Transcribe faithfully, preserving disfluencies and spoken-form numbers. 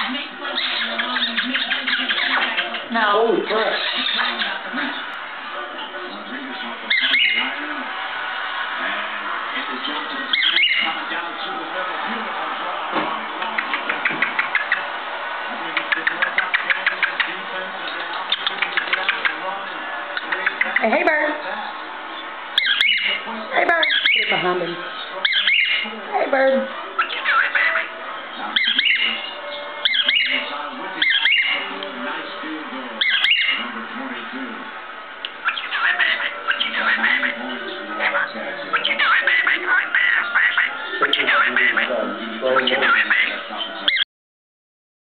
No. Holy crap. Hey, hey, Bird. Hey, Bird. Put it behind him. Hey, Bird.